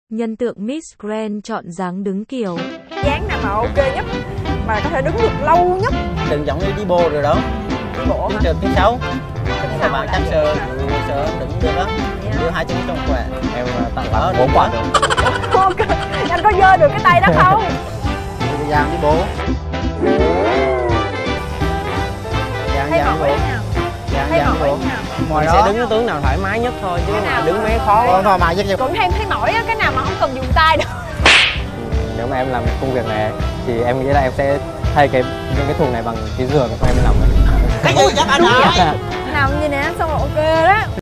Nhân tượng Miss Grand chọn dáng đứng kiểu. Dáng nào mà ok nhất, mà có thể đứng được lâu nhất. Đừng giống như đi bộ rồi đó. Đi bộ hả? Trước cái xấu. Các bạn chắc sợ đứng được đó. Đưa hai chân trong khỏe. Em tặng bạn 4 quả được. Ok. Anh có dơ được cái tay đó không? Dáng đi bộ. Dáng Thấy đi mỏi bộ. nào? Dáng Thấy đi mỏi bộ. nào? Ngoài Mình đó sẽ đứng cái tướng nào thoải mái nhất thôi chứ Cái nào đứng mà- mấy khó. thoải mái nhất. Cũng thấy mỏi á, cái nào mà không cần dùng tay được. Nếu mà em làm công việc này thì em nghĩ là em sẽ thay những cái thùng này bằng cái giường của em làm. Cái gì chắc anh hỏi. Nằm như nè, xong rồi ok đó.